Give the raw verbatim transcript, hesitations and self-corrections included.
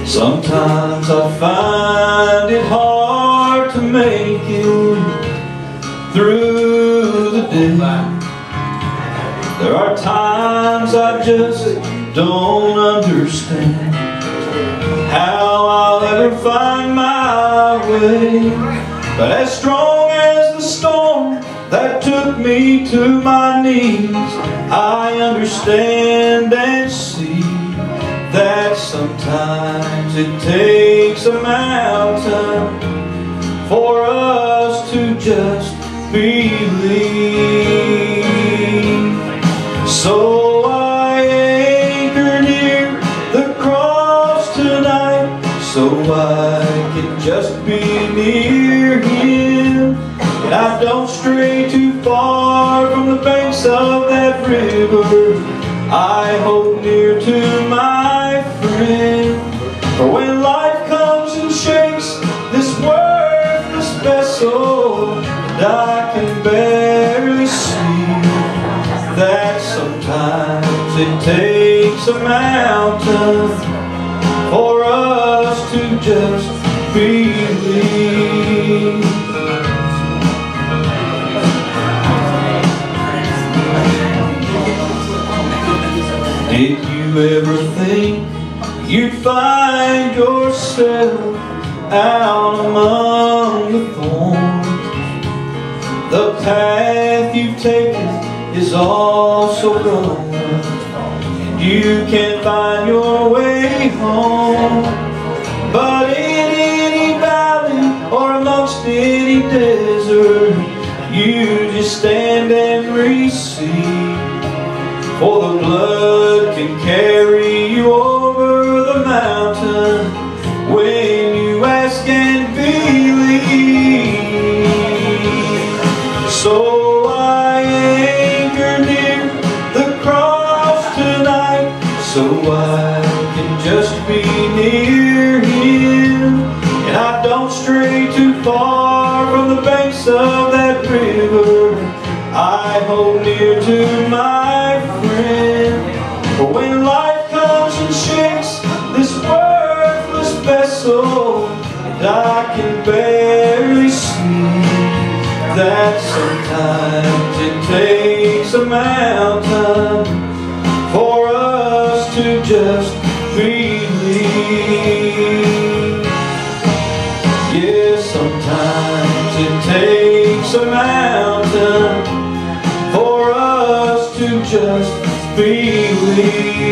Sometimes I find it hard to make it through the day. There are times I just don't understand how I'll ever find my way. But as strong as the storm that took me to my knees, I understand and see that sometimes it takes a mountain for us to just believe. So I anchor near the cross tonight, so I can just be near Him. And I don't stray too far from the banks of that river. I hold near to my friend. For when life comes and shakes this worthless vessel, and I can barely see that sometimes it takes a mountain for us to just believe. Did you ever think you'd find yourself out among the thorns? The path you've taken is all so gone, and you can't find your way home. But in any valley or amongst any desert, you just stand and receive. For the blood can carry you over the mountain when you ask and believe. So I anchor near the cross tonight, so I can just be near Him. And I don't stray too far from the banks of that river. I hold near to my friend. For when life comes and shakes this worthless vessel, and I can barely see that sometimes it takes a mountain for us to just believe. Yes, sometimes it takes a mountain for us to just believe.